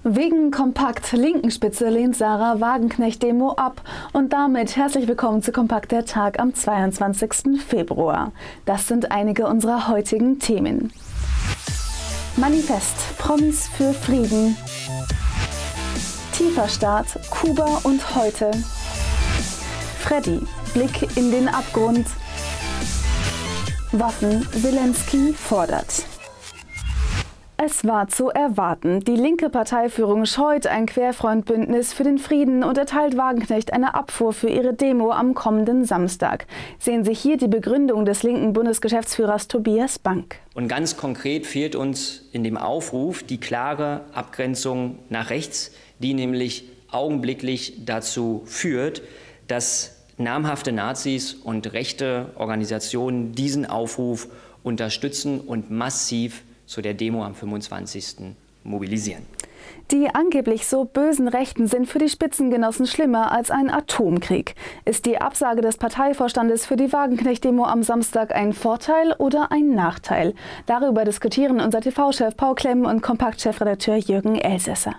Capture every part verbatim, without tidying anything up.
Wegen Kompakt linken Spitze lehnt Sarah Wagenknecht Demo ab und damit herzlich willkommen zu Kompakt der Tag am zweiundzwanzigsten Februar. Das sind einige unserer heutigen Themen. Manifest, Promis für Frieden. Tiefer Start, Kuba und heute. Freddy, Blick in den Abgrund. Waffen, Zelensky fordert. Es war zu erwarten. Die linke Parteiführung scheut ein Querfrontbündnis für den Frieden und erteilt Wagenknecht eine Abfuhr für ihre Demo am kommenden Samstag. Sehen Sie hier die Begründung des linken Bundesgeschäftsführers Tobias Bank. Und ganz konkret fehlt uns in dem Aufruf die klare Abgrenzung nach rechts, die nämlich augenblicklich dazu führt, dass namhafte Nazis und rechte Organisationen diesen Aufruf unterstützen und massiv zu der Demo am fünfundzwanzigsten mobilisieren. Die angeblich so bösen Rechten sind für die Spitzengenossen schlimmer als ein Atomkrieg. Ist die Absage des Parteivorstandes für die Wagenknecht-Demo am Samstag ein Vorteil oder ein Nachteil? Darüber diskutieren unser T V-Chef Paul Klemm und Kompakt-Chefredakteur Jürgen Elsässer.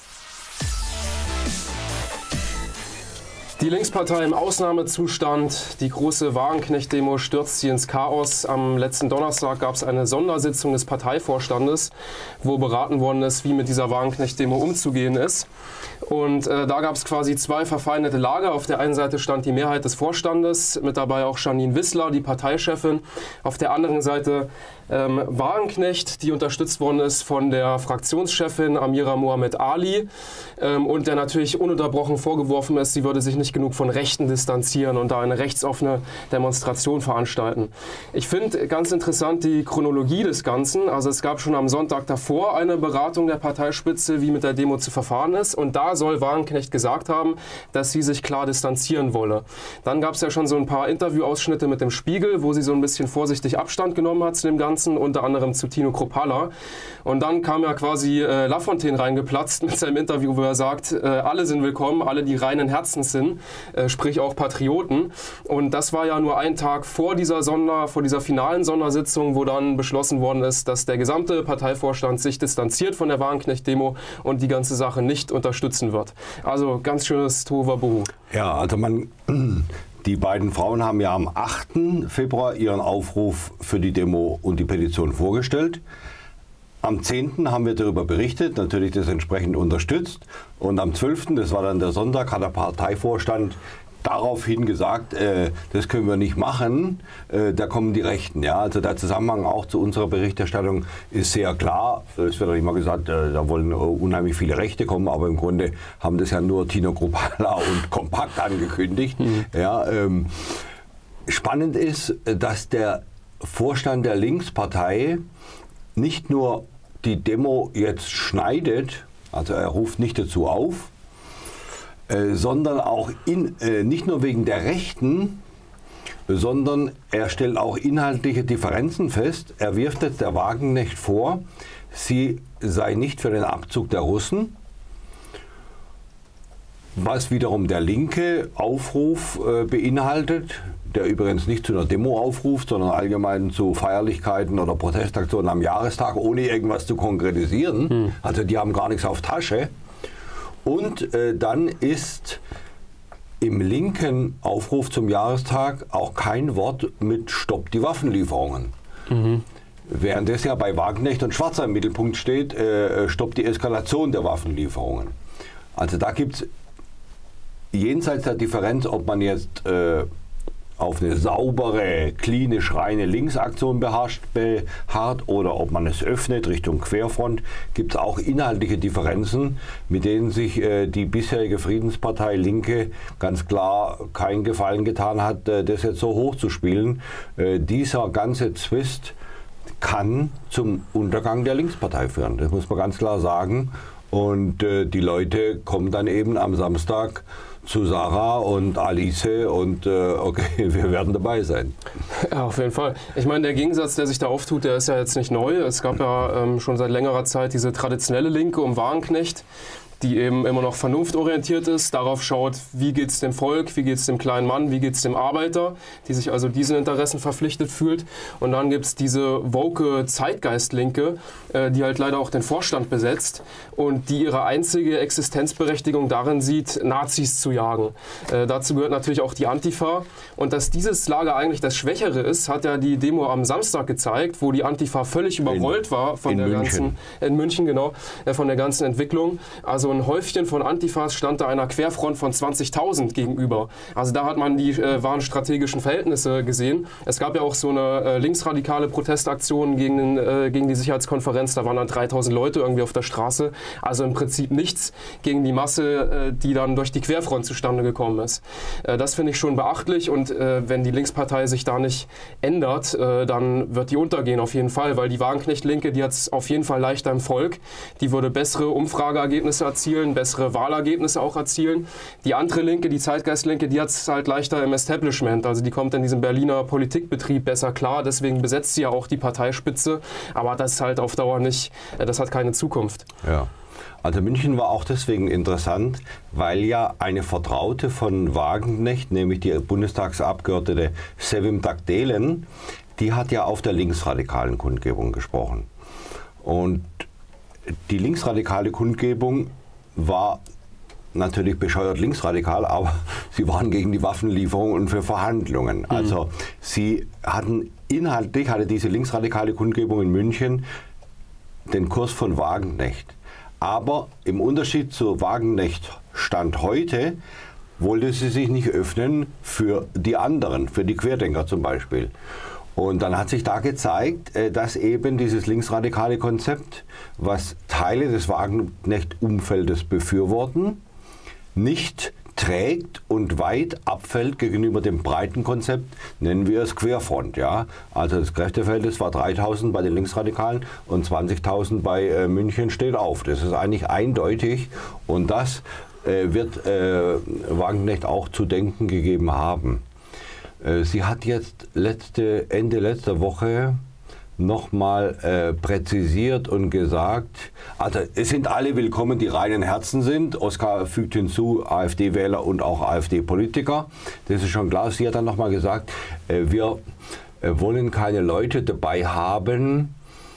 Die Linkspartei im Ausnahmezustand, die große Wagenknecht-Demo stürzt sie ins Chaos. Am letzten Donnerstag gab es eine Sondersitzung des Parteivorstandes, wo beraten worden ist, wie mit dieser Wagenknecht-Demo umzugehen ist. Und äh, da gab es quasi zwei verfeindete Lager. Auf der einen Seite stand die Mehrheit des Vorstandes, mit dabei auch Janine Wissler, die Parteichefin. Auf der anderen Seite ähm, Wagenknecht, die unterstützt worden ist von der Fraktionschefin Amira Mohamed Ali ähm, und der natürlich ununterbrochen vorgeworfen ist, sie würde sich nicht genug von Rechten distanzieren und da eine rechtsoffene Demonstration veranstalten. Ich finde ganz interessant die Chronologie des Ganzen. Also es gab schon am Sonntag davor eine Beratung der Parteispitze, wie mit der Demo zu verfahren ist. Und da soll Wagenknecht gesagt haben, dass sie sich klar distanzieren wolle. Dann gab es ja schon so ein paar Interviewausschnitte mit dem Spiegel, wo sie so ein bisschen vorsichtig Abstand genommen hat zu dem Ganzen, unter anderem zu Tino Kruppalla. Und dann kam ja quasi äh, Lafontaine reingeplatzt mit seinem Interview, wo er sagt, äh, alle sind willkommen, alle, die reinen Herzens sind. Äh, sprich auch Patrioten. Und das war ja nur ein Tag vor dieser Sonder, vor dieser finalen Sondersitzung, wo dann beschlossen worden ist, dass der gesamte Parteivorstand sich distanziert von der Wagenknecht-Demo und die ganze Sache nicht unterstützen wird. Also ganz schönes Tohuwabohu. Ja, also man, die beiden Frauen haben ja am achten Februar ihren Aufruf für die Demo und die Petition vorgestellt. Am zehnten haben wir darüber berichtet, natürlich das entsprechend unterstützt. Und am zwölften, das war dann der Sonntag, hat der Parteivorstand daraufhin gesagt, äh, das können wir nicht machen, äh, da kommen die Rechten. Ja? Also der Zusammenhang auch zu unserer Berichterstattung ist sehr klar. Es wird auch immer gesagt, äh, da wollen unheimlich viele Rechte kommen, aber im Grunde haben das ja nur Tino Kruppalla und Kompakt angekündigt. Mhm. Ja, ähm, spannend ist, dass der Vorstand der Linkspartei nicht nur die Demo jetzt schneidet, also er ruft nicht dazu auf, äh, sondern auch in, äh, nicht nur wegen der Rechten, sondern er stellt auch inhaltliche Differenzen fest. Er wirft jetzt der Wagenknecht vor, sie sei nicht für den Abzug der Russen, was wiederum der linke Aufruf äh, beinhaltet, der übrigens nicht zu einer Demo aufruft, sondern allgemein zu Feierlichkeiten oder Protestaktionen am Jahrestag, ohne irgendwas zu konkretisieren. Hm. Also die haben gar nichts auf Tasche. Und äh, dann ist im linken Aufruf zum Jahrestag auch kein Wort mit Stopp die Waffenlieferungen. Mhm. Während es ja bei Wagenknecht und Schwarzer im Mittelpunkt steht, äh, Stopp die Eskalation der Waffenlieferungen. Also da gibt es jenseits der Differenz, ob man jetzt äh, auf eine saubere, klinisch reine Linksaktion beharrt, beharrt oder ob man es öffnet Richtung Querfront, gibt es auch inhaltliche Differenzen, mit denen sich äh, die bisherige Friedenspartei Linke ganz klar keinen Gefallen getan hat, äh, das jetzt so hochzuspielen. Äh, dieser ganze Zwist kann zum Untergang der Linkspartei führen, das muss man ganz klar sagen. Und äh, die Leute kommen dann eben am Samstag zu Sarah und Alice und äh, okay, wir werden dabei sein. Ja, auf jeden Fall. Ich meine, der Gegensatz, der sich da auftut, der ist ja jetzt nicht neu. Es gab ja ähm, schon seit längerer Zeit diese traditionelle Linke um Wagenknecht, die eben immer noch vernunftorientiert ist, darauf schaut, wie geht es dem Volk, wie geht es dem kleinen Mann, wie geht es dem Arbeiter, die sich also diesen Interessen verpflichtet fühlt. Und dann gibt es diese woke Zeitgeist-Linke, äh, die halt leider auch den Vorstand besetzt und die ihre einzige Existenzberechtigung darin sieht, Nazis zu jagen. Äh, dazu gehört natürlich auch die Antifa. Und dass dieses Lager eigentlich das Schwächere ist, hat ja die Demo am Samstag gezeigt, wo die Antifa völlig überrollt in, war von der München. ganzen, in München, genau, äh, von der ganzen Entwicklung. Also ein Häufchen von Antifas stand da einer Querfront von zwanzigtausend gegenüber. Also da hat man die äh, wahren strategischen Verhältnisse gesehen. Es gab ja auch so eine äh, linksradikale Protestaktion gegen, den, äh, gegen die Sicherheitskonferenz. Da waren dann dreitausend Leute irgendwie auf der Straße. Also im Prinzip nichts gegen die Masse, äh, die dann durch die Querfront zustande gekommen ist. Äh, das finde ich schon beachtlich. Und äh, wenn die Linkspartei sich da nicht ändert, äh, dann wird die untergehen auf jeden Fall. Weil die Wagenknecht-Linke, die hat es auf jeden Fall leichter im Volk. Die würde bessere Umfrageergebnisse erzielen, bessere Wahlergebnisse auch erzielen. Die andere Linke, die Zeitgeist-Linke, die hat es halt leichter im Establishment. Also die kommt in diesem Berliner Politikbetrieb besser klar. Deswegen besetzt sie ja auch die Parteispitze. Aber das ist halt auf Dauer nicht, das hat keine Zukunft. Ja. Also München war auch deswegen interessant, weil ja eine Vertraute von Wagenknecht, nämlich die Bundestagsabgeordnete Sevim Dagdelen, die hat ja auf der linksradikalen Kundgebung gesprochen. Und die linksradikale Kundgebung war natürlich bescheuert linksradikal, aber sie waren gegen die Waffenlieferung und für Verhandlungen. Mhm. Also sie hatten inhaltlich, hatte diese linksradikale Kundgebung in München den Kurs von Wagenknecht. Aber im Unterschied zu Wagenknecht Stand heute wollte sie sich nicht öffnen für die anderen, für die Querdenker zum Beispiel. Und dann hat sich da gezeigt, dass eben dieses linksradikale Konzept, was Teile des Wagenknecht-Umfeldes befürworten, nicht trägt und weit abfällt gegenüber dem breiten Konzept, nennen wir es Querfront. Ja? Also das Kräftefeld, das war dreitausend bei den Linksradikalen und zwanzigtausend bei äh, München steht auf. Das ist eigentlich eindeutig und das äh, wird äh, Wagenknecht auch zu denken gegeben haben. Äh, sie hat jetzt letzte, Ende letzter Woche nochmal äh, präzisiert und gesagt, also es sind alle willkommen, die reinen Herzen sind. Oskar fügt hinzu, AfD-Wähler und auch AfD-Politiker. Das ist schon klar. Sie hat dann nochmal gesagt, äh, wir äh, wollen keine Leute dabei haben,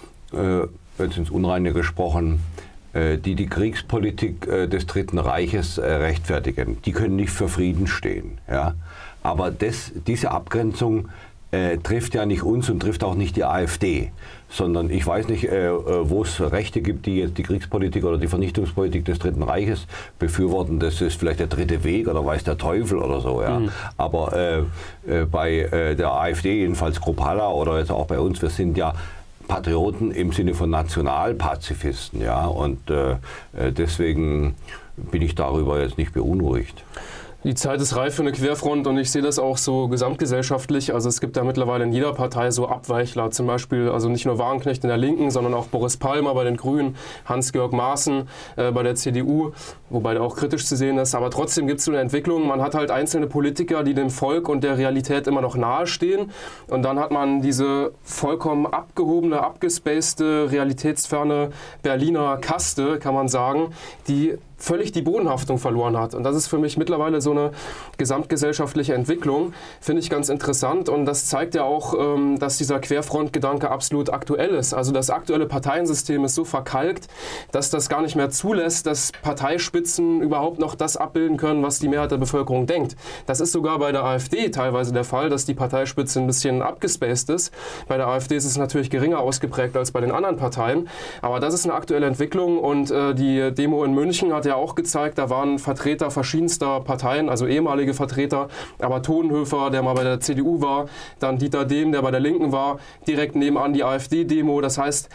äh, jetzt ins Unreine gesprochen, äh, die die Kriegspolitik äh, des Dritten Reiches äh, rechtfertigen. Die können nicht für Frieden stehen. Ja? Aber das, diese Abgrenzung Äh, trifft ja nicht uns und trifft auch nicht die AfD, sondern ich weiß nicht, äh, wo es Rechte gibt, die jetzt die Kriegspolitik oder die Vernichtungspolitik des Dritten Reiches befürworten. Das ist vielleicht der dritte Weg oder weiß der Teufel oder so. Ja. Mhm. Aber äh, äh, bei äh, der AfD, jedenfalls Kropala oder jetzt auch bei uns, wir sind ja Patrioten im Sinne von Nationalpazifisten. Ja. Und äh, deswegen bin ich darüber jetzt nicht beunruhigt. Die Zeit ist reif für eine Querfront und ich sehe das auch so gesamtgesellschaftlich. Also es gibt da mittlerweile in jeder Partei so Abweichler, zum Beispiel also nicht nur Wagenknecht in der Linken, sondern auch Boris Palmer bei den Grünen, Hans-Georg Maaßen äh, bei der C D U, wobei der auch kritisch zu sehen ist. Aber trotzdem gibt es so eine Entwicklung. Man hat halt einzelne Politiker, die dem Volk und der Realität immer noch nahestehen. Und dann hat man diese vollkommen abgehobene, abgespacede, realitätsferne Berliner Kaste, kann man sagen, die völlig die Bodenhaftung verloren hat. Und das ist für mich mittlerweile so eine gesamtgesellschaftliche Entwicklung, finde ich ganz interessant. Und das zeigt ja auch, dass dieser Querfrontgedanke absolut aktuell ist. Also das aktuelle Parteiensystem ist so verkalkt, dass das gar nicht mehr zulässt, dass Parteispitzen überhaupt noch das abbilden können, was die Mehrheit der Bevölkerung denkt. Das ist sogar bei der AfD teilweise der Fall, dass die Parteispitze ein bisschen abgespaced ist. Bei der AfD ist es natürlich geringer ausgeprägt als bei den anderen Parteien. Aber das ist eine aktuelle Entwicklung und äh, die Demo in München hat ja auch gezeigt, da waren Vertreter verschiedenster Parteien, also ehemalige Vertreter, aber Todenhöfer, der mal bei der C D U war, dann Dieter Dehm, der bei der Linken war, direkt nebenan die AfD-Demo. Das heißt,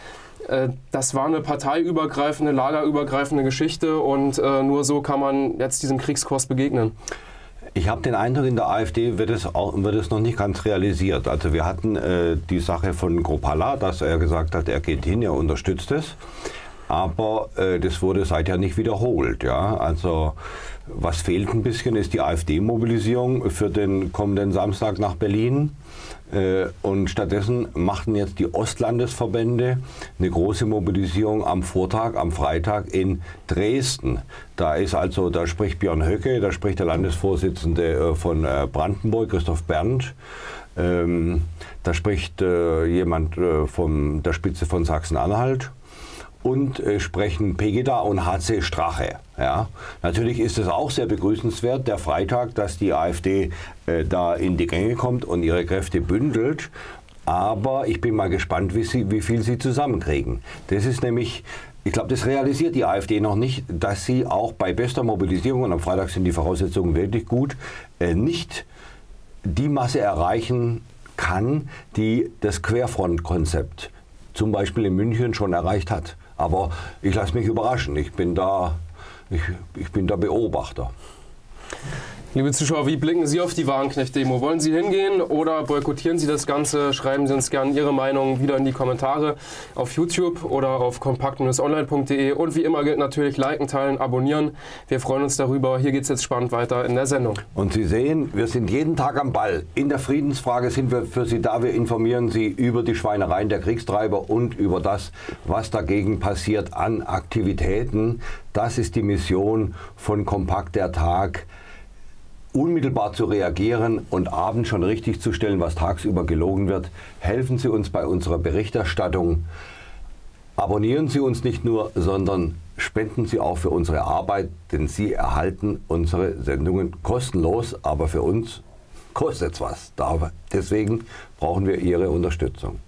das war eine parteiübergreifende, lagerübergreifende Geschichte und nur so kann man jetzt diesem Kriegskurs begegnen. Ich habe den Eindruck, in der AfD wird es, auch, wird es noch nicht ganz realisiert. Also wir hatten äh, die Sache von Kropala, dass er gesagt hat, er geht hin, er unterstützt es. aber äh, das wurde seither nicht wiederholt. Ja? Also was fehlt ein bisschen, ist die AfD-Mobilisierung für den kommenden Samstag nach Berlin. Äh, und stattdessen machten jetzt die Ostlandesverbände eine große Mobilisierung am Vortag, am Freitag in Dresden. Da ist also, da spricht Björn Höcke, da spricht der Landesvorsitzende äh, von äh, Brandenburg, Christoph Berndt. Ähm, da spricht äh, jemand äh, von der Spitze von Sachsen-Anhalt. Und äh, sprechen Pegida und H C Strache. Ja. Natürlich ist es auch sehr begrüßenswert, der Freitag, dass die AfD äh, da in die Gänge kommt und ihre Kräfte bündelt. Aber ich bin mal gespannt, wie, sie, wie viel sie zusammenkriegen. Das ist nämlich, ich glaube, das realisiert die AfD noch nicht, dass sie auch bei bester Mobilisierung, und am Freitag sind die Voraussetzungen wirklich gut, äh, nicht die Masse erreichen kann, die das Querfrontkonzept zum Beispiel in München schon erreicht hat. Aber ich lasse mich überraschen. Ich bin da, ich, ich bin da Beobachter. Liebe Zuschauer, wie blicken Sie auf die Wagenknecht-Demo? Wollen Sie hingehen oder boykottieren Sie das Ganze? Schreiben Sie uns gerne Ihre Meinung wieder in die Kommentare auf YouTube oder auf kompakt Bindestrich online punkt de. Und wie immer gilt natürlich liken, teilen, abonnieren. Wir freuen uns darüber. Hier geht es jetzt spannend weiter in der Sendung. Und Sie sehen, wir sind jeden Tag am Ball. In der Friedensfrage sind wir für Sie da. Wir informieren Sie über die Schweinereien der Kriegstreiber und über das, was dagegen passiert an Aktivitäten. Das ist die Mission von Kompakt der Tag. Unmittelbar zu reagieren und abends schon richtig zu stellen, was tagsüber gelogen wird. Helfen Sie uns bei unserer Berichterstattung. Abonnieren Sie uns nicht nur, sondern spenden Sie auch für unsere Arbeit, denn Sie erhalten unsere Sendungen kostenlos, aber für uns kostet es was. Deswegen brauchen wir Ihre Unterstützung.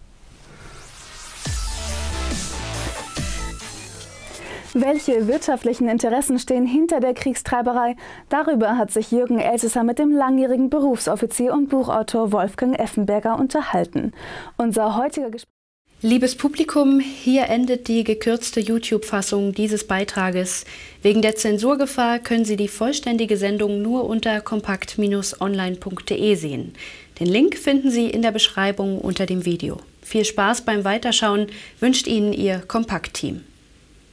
Welche wirtschaftlichen Interessen stehen hinter der Kriegstreiberei? Darüber hat sich Jürgen Elsässer mit dem langjährigen Berufsoffizier und Buchautor Wolfgang Effenberger unterhalten. Unser heutiger Gespräch. Liebes Publikum, hier endet die gekürzte YouTube-Fassung dieses Beitrages. Wegen der Zensurgefahr können Sie die vollständige Sendung nur unter kompakt Bindestrich online punkt de sehen. Den Link finden Sie in der Beschreibung unter dem Video. Viel Spaß beim Weiterschauen wünscht Ihnen Ihr Kompakt-Team.